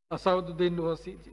असाउद्दीन ओवैसी जी।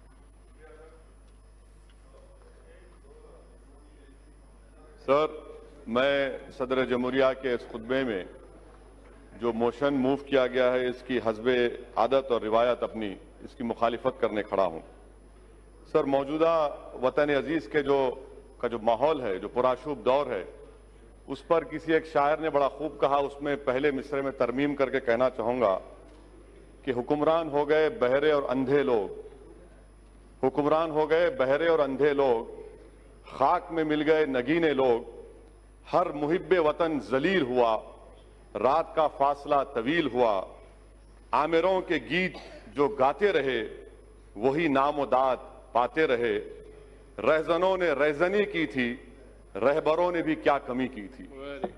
Sir, मैं सदर जमहूरिया के इस खुतबे में जो मोशन मूव किया गया है इसकी हस्बे आदत और रिवायत अपनी इसकी मुखालिफत करने खड़ा हूं। सर, मौजूदा वतन अजीज के जो माहौल है, जो पुराशूब दौर है, उस पर किसी एक शायर ने बड़ा खूब कहा। उसमें पहले मिसरे में तरमीम करके कहना चाहूंगा कि हुक्मरान हो गए बहरे और अंधे लोग, हुक्मरान हो गए बहरे और अंधे लोग, खाक में मिल गए नगीने लोग, हर मुहिब्बे वतन जलील हुआ, रात का फासला तवील हुआ, आमिरों के गीत जो गाते रहे वही नामोदाद पाते रहे, रहजनों ने रहजनी की थी, रहबरों ने भी क्या कमी की थी।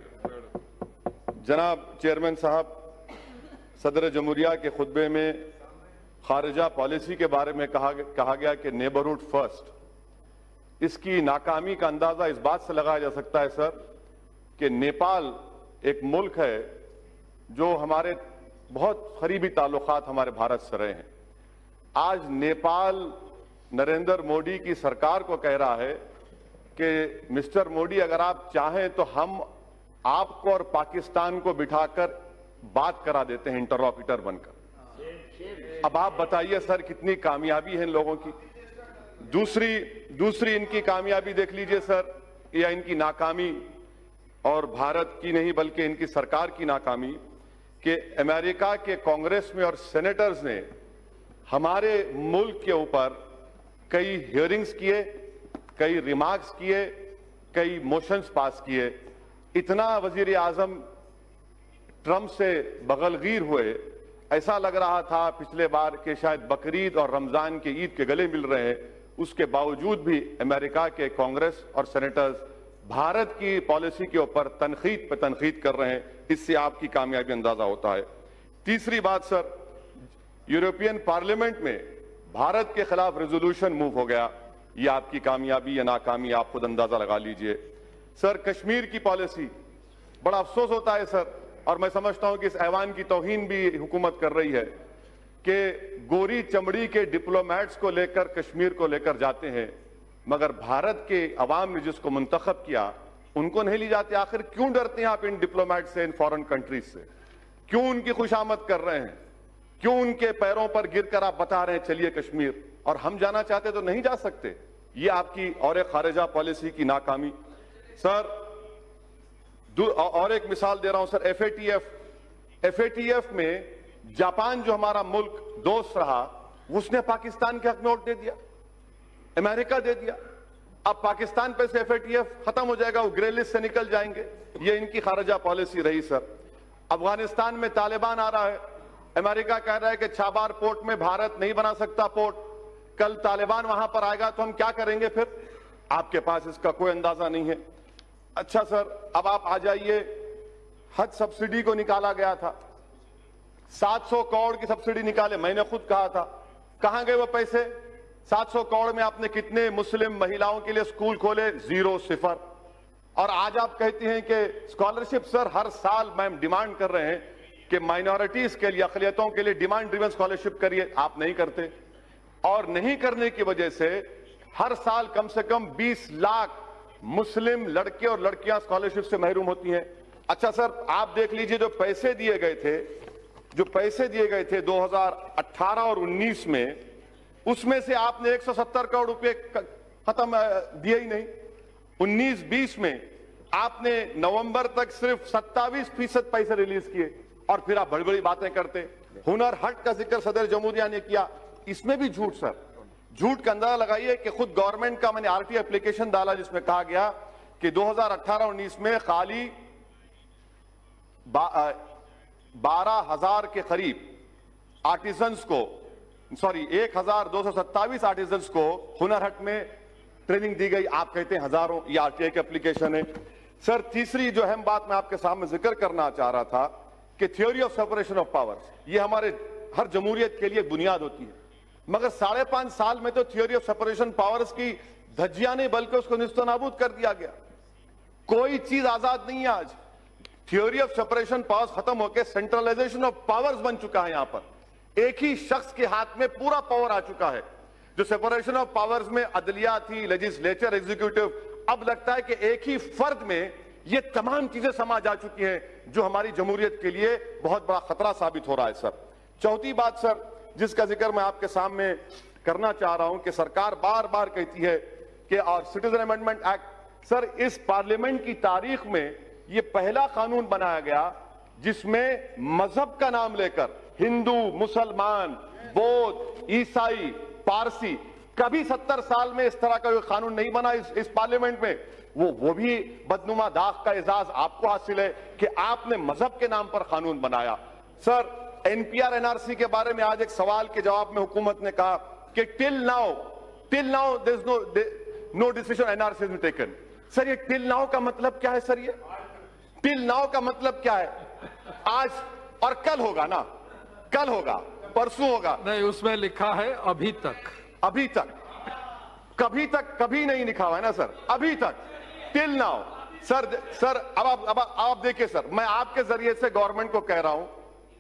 जनाब चेयरमैन साहब, सदर जमहूरिया के खुतबे में खारिजा पॉलिसी के बारे में कहा गया कि नेबरहुड फर्स्ट। इसकी नाकामी का अंदाजा इस बात से लगाया जा सकता है सर कि नेपाल एक मुल्क है जो हमारे बहुत करीबी ताल्लुकात हमारे भारत से रहे हैं। आज नेपाल नरेंद्र मोदी की सरकार को कह रहा है कि मिस्टर मोदी, अगर आप चाहें तो हम आपको और पाकिस्तान को बिठाकर बात करा देते हैं इंटरलॉक्यूटर बनकर। अब आप बताइए सर, कितनी कामयाबी है इन लोगों की। दूसरी इनकी कामयाबी देख लीजिए सर, या इनकी नाकामी, और भारत की नहीं बल्कि इनकी सरकार की नाकामी, कि अमेरिका के कांग्रेस में और सेनेटर्स ने हमारे मुल्क के ऊपर कई हियरिंग्स किए, कई रिमार्क्स किए, कई मोशंस पास किए। इतना वजीर आजम ट्रंप से बगलगीर हुए, ऐसा लग रहा था पिछले बार कि शायद बकरीद और रमजान के ईद के गले मिल रहे हैं। उसके बावजूद भी अमेरिका के कांग्रेस और सेनेटर्स भारत की पॉलिसी के ऊपर तनकीद पे तनकीद कर रहे हैं। इससे आपकी कामयाबी अंदाजा होता है। तीसरी बात सर, यूरोपियन पार्लियामेंट में भारत के खिलाफ रेजोल्यूशन मूव हो गया। ये आपकी कामयाबी या नाकामी आप खुद अंदाजा लगा लीजिए। सर, कश्मीर की पॉलिसी, बड़ा अफसोस होता है सर, और मैं समझता हूं कि इस ऐवान की तौहीन भी हुकूमत कर रही है कि गोरी चमड़ी के डिप्लोमेट्स को लेकर कश्मीर को लेकर जाते हैं, मगर भारत के अवाम ने जिसको मुंतखब किया उनको नहीं ली जाती। आखिर क्यों डरते हैं आप इन डिप्लोमेट से, इन फॉरेन कंट्रीज से? क्यों उनकी खुशामद कर रहे हैं? क्यों उनके पैरों पर गिरकर आप बता रहे हैं चलिए कश्मीर, और हम जाना चाहते तो नहीं जा सकते? ये आपकी और एक खारिजा पॉलिसी की नाकामी। सर, और एक मिसाल दे रहा हूं सर, एफएटीएफ में जापान जो हमारा मुल्क दोस्त रहा, उसने पाकिस्तान के हक में वोट दे दिया, अमेरिका दे दिया। अब पाकिस्तान पे से एफएटीएफ खत्म हो जाएगा, वो ग्रे लिस्ट से निकल जाएंगे। ये इनकी खारिजा पॉलिसी रही सर। अफगानिस्तान में तालिबान आ रहा है, अमेरिका कह रहा है कि छाबार पोर्ट में भारत नहीं बना सकता पोर्ट। कल तालिबान वहां पर आएगा तो हम क्या करेंगे फिर? आपके पास इसका कोई अंदाजा नहीं है। अच्छा सर, अब आप आ जाइए, हज सब्सिडी को निकाला गया था, 700 करोड़ की सब्सिडी निकाले। मैंने खुद कहा था, कहां गए वो पैसे? 700 करोड़ में आपने कितने मुस्लिम महिलाओं के लिए स्कूल खोले? 0, 0। और आज आप कहती हैं कि स्कॉलरशिप। सर, हर साल मैम डिमांड कर रहे हैं कि माइनॉरिटीज के लिए, अक़लियतों के लिए डिमांड ड्रिवन स्कॉलरशिप करिए, आप नहीं करते। और नहीं करने की वजह से हर साल कम से कम 20 लाख मुस्लिम लड़के और लड़कियां स्कॉलरशिप से महरूम होती हैं। अच्छा सर, आप देख लीजिए, जो पैसे दिए गए थे 2018 और 19 में, उसमें से आपने 170 करोड़ रुपए खत्म दिए ही नहीं। 19-20 में आपने नवंबर तक सिर्फ 27% पैसे रिलीज किए, और फिर आप बड़ी बड़ी बातें करते। हुनर हट का जिक्र सदर जमहूरिया ने किया, इसमें भी झूठ सर। झूठ का अंदाजा लगाइए कि खुद गवर्नमेंट का मैंने आरटी एप्लीकेशन डाला जिसमें कहा गया कि 2018-19 में खाली 12,000 के करीब आर्टिजन्स को, 1,227 आर्टिजन्स को हुनर हट में ट्रेनिंग दी गई। आप कहते हैं हजारों। ये आरटीआई की एप्लीकेशन है सर। तीसरी जो अहम बात मैं आपके सामने जिक्र करना चाह रहा था कि theory of separation of powers, ये हमारे हर जमहूरियत के लिए बुनियाद होती है, मगर 5.5 साल में तो थ्योरी ऑफ सेपरेशन पावर्स की धज्जियां नहीं बल्कि उसको निस्तनाबूद कर दिया गया। कोई चीज आजाद नहीं है आज। थ्योरी ऑफ सेपरेशन पावर्स खत्म होकर सेंट्रलाइजेशन ऑफ पावर्स बन चुका है यहां पर। एक ही शख्स के हाथ में पूरा पावर आ चुका है। जो सेपरेशन ऑफ पावर्स में अदलिया थी, लेजिस्लेचर, एग्जीक्यूटिव, अब लगता है कि एक ही फर्द में ये तमाम चीजें समा जा चुकी हैं जो हमारी जमहूरियत के लिए बहुत बड़ा खतरा साबित हो रहा है। सर, चौथी बात सर जिसका जिक्र मैं आपके सामने करना चाह रहा हूं कि सरकार बार बार कहती है कि और सिटीजन अमेंडमेंट एक्ट, सर इस पार्लियामेंट की तारीख में यह पहला कानून बनाया गया जिसमें मजहब का नाम लेकर हिंदू, मुसलमान, बौद्ध, ईसाई, पारसी, कभी 70 साल में इस तरह का कोई कानून नहीं बना इस पार्लियामेंट में। वो भी बदनुमा दाग का एजाज आपको हासिल है कि आपने मजहब के नाम पर कानून बनाया। सर, एनपीआर एनआरसी के बारे में आज एक सवाल के जवाब में हुकूमत ने कहा कि till now there is no decision NRC has been taken. Sir, ये टिल नाउ का मतलब क्या है? सर, ये टिल नाउ का मतलब क्या है? आज और कल होगा ना, कल होगा, परसों होगा नहीं, उसमें लिखा है अभी तक। अभी तक, कभी तक कभी नहीं लिखा हुआ है ना सर, अभी तक, टिल नाउ। सर अब आप देखिए सर, मैं आपके जरिए से गवर्नमेंट को कह रहा हूं,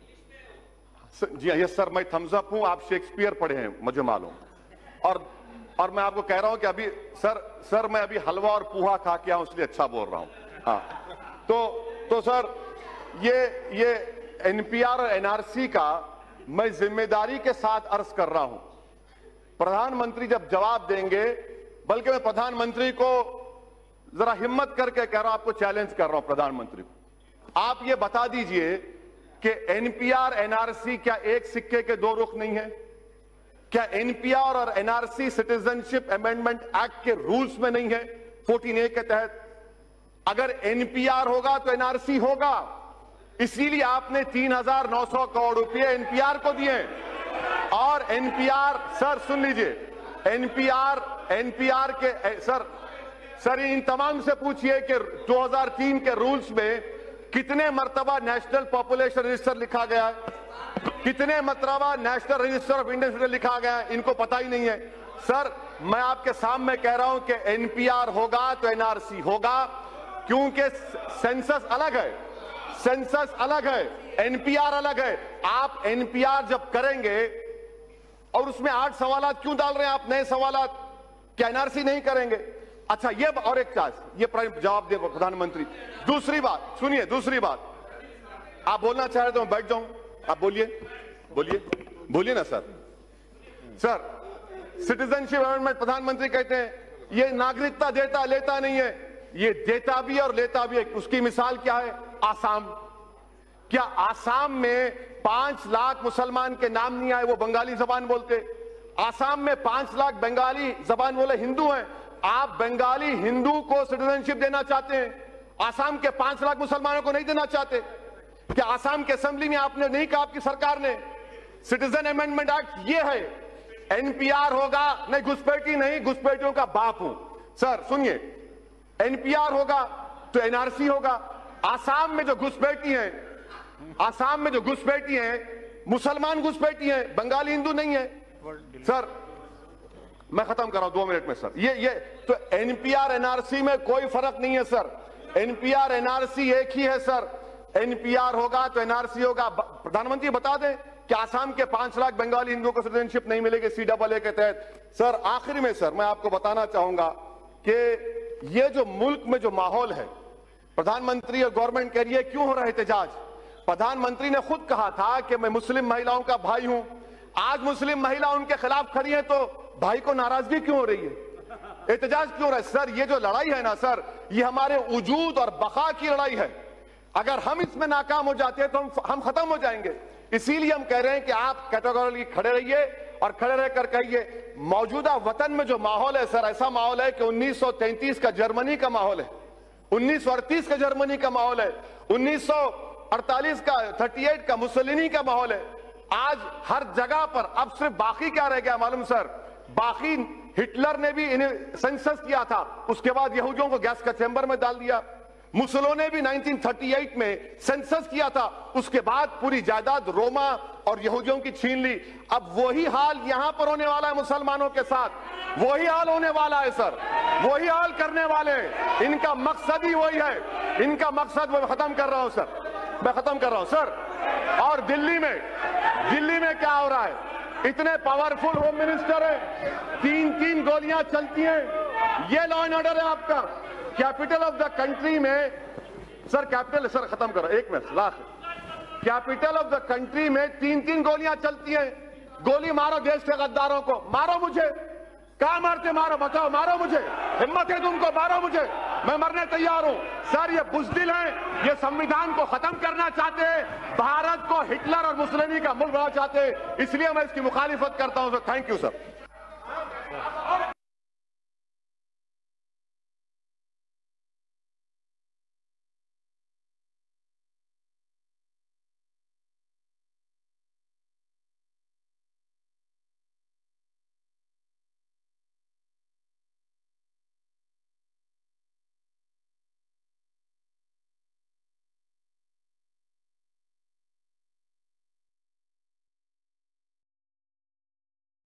जी यस सर, मैं थम्स अप हूं, आप शेक्सपियर पढ़े हैं मुझे मालूम, और मैं आपको कह रहा हूं कि अभी सर मैं अभी हलवा और पूहा खा के आऊं इसलिए अच्छा बोल रहा हूं। हाँ, तो सर ये एनपीआर और एनआरसी का मैं जिम्मेदारी के साथ अर्ज कर रहा हूं। प्रधानमंत्री जब जवाब देंगे, बल्कि मैं प्रधानमंत्री को जरा हिम्मत करके कह रहा हूं, आपको चैलेंज कर रहा हूं प्रधानमंत्री को, आप ये बता दीजिए कि एनपीआर एनआरसी क्या एक सिक्के के दो रुख नहीं है? क्या एनपीआर और एनआरसी सिटीजनशिप अमेंडमेंट एक्ट के रूल्स में नहीं है 14A के तहत? अगर एनपीआर होगा तो एनआरसी होगा, इसीलिए आपने 3,900 करोड़ रुपए एनपीआर को दिए। और एनपीआर, सर सुन लीजिए, एनपीआर के सर इन तमाम से पूछिए कि 2003 के रूल्स में कितने मर्तबा नेशनल पॉपुलेशन रजिस्टर लिखा गया है, कितने मर्तबा national register of Indian citizen लिखा गया है, इनको पता ही नहीं है। सर, मैं आपके सामने कह रहा हूं कि एनपीआर होगा तो एनआरसी होगा, क्योंकि सेंसस अलग है, सेंसस अलग है, एनपीआर अलग है। आप एनपीआर जब करेंगे और उसमें 8 सवालात क्यों डाल रहे हैं आप, नए सवालात, क्या एनआरसी नहीं करेंगे? अच्छा, ये और एक चार्ज, ये जवाब दे प्रधानमंत्री। दूसरी बात सुनिए, दूसरी बात, आप बोलना चाह रहे तो मैं बैठ जाऊं, आप बोलिए ना सर। सिटीजनशिप अमेंडमेंट, प्रधानमंत्री कहते हैं ये नागरिकता देता लेता नहीं है, ये देता भी और लेता भी है। उसकी मिसाल क्या है? आसाम। क्या आसाम में 5 लाख मुसलमान के नाम नहीं आए, वो बंगाली जबान बोलते? आसाम में 5 लाख बंगाली जबान बोले हिंदू हैं, आप बंगाली हिंदू को सिटीजनशिप देना चाहते हैं, आसाम के 5 लाख मुसलमानों को नहीं देना चाहते? क्या आसाम के असेंबली में आपने नहीं कहा, आपकी सरकार ने? सिटीजन अमेंडमेंट एक्ट ये है, एनपीआर होगा, नहीं घुसपैठी नहीं, घुसपैठियों का बाप हूं। सर सुनिए, एनपीआर होगा तो एनआरसी होगा। आसाम में जो घुसपैठी हैं, मुसलमान घुसपैठी हैं, बंगाली हिंदू नहीं है। सर मैं खत्म कर रहा हूं 2 मिनट में सर। ये तो एनपीआर एनआरसी में कोई फर्क नहीं है सर, एनपीआर एनआरसी एक ही है सर। एनपीआर होगा तो एनआरसी होगा। प्रधानमंत्री बता दें कि आसाम के 5 लाख बंगाली हिंदुओं को सिटीजनशिप नहीं मिलेगी CAA के तहत। सर आखिर में सर मैं आपको बताना चाहूंगा कि ये जो मुल्क में जो माहौल है, प्रधानमंत्री और गवर्नमेंट कह रही है क्यों हो रहा है एहतजाज? प्रधानमंत्री ने खुद कहा था कि मैं मुस्लिम महिलाओं का भाई हूं। आज मुस्लिम महिला उनके खिलाफ खड़ी है तो भाई को नाराजगी क्यों हो रही है, एहतजाज क्यों हो रहा है? सर ये जो लड़ाई है ना सर, ये हमारे वजूद और बका की लड़ाई है। अगर हम इसमें नाकाम हो जाते हैं तो हम खत्म हो जाएंगे। इसीलिए हम कह रहे हैं कि आप कैटेगोरिकली खड़े रहिए और खड़े रहकर कहिए मौजूदा वतन में जो माहौल है सर, ऐसा माहौल है कि 1933 का जर्मनी का माहौल है, 1938 का जर्मनी का माहौल है, 1948 का 38 का मुसोलिनी का माहौल है। आज हर जगह पर अब सिर्फ बाकी क्या रह गया मालूम सर? बाकी हिटलर ने भी इन्हें सेंसस किया था, उसके बाद यहूदियों को गैस का चैम्बर में डाल दिया। मुसोलिनी ने भी 1938 में सेंसस किया था, उसके बाद पूरी जायदाद रोमा और यहूदियों की छीन ली। अब वही हाल यहां पर होने वाला है मुसलमानों के साथ, वही हाल होने वाला है सर, वही हाल करने वाले हैं। इनका मकसद ही वही है, इनका मकसद मैं खत्म कर रहा हूं सर, मैं खत्म कर रहा हूं सर। और दिल्ली में क्या हो रहा है? इतने पावरफुल होम मिनिस्टर हैं, 3-3 गोलियां चलती हैं। ये लॉ एंड ऑर्डर है आपका। कैपिटल ऑफ द कंट्री में सर खत्म करो, 1 minute lakh. Capital of the country में 3-3 गोलियां चलती हैं। गोली मारो देश के गद्दारों को, मारो मुझे। कहां मारते? मारो, बचाओ, मारो मुझे। हिम्मत है तुमको, मारो मुझे, मैं मरने तैयार हूं। सर ये बुज़दिल हैं, ये संविधान को खत्म करना चाहते हैं, भारत को हिटलर और मुसोलिनी का मुल्क बनाना चाहते हैं। इसलिए मैं इसकी मुखालिफत करता हूं सर। Thank you sir.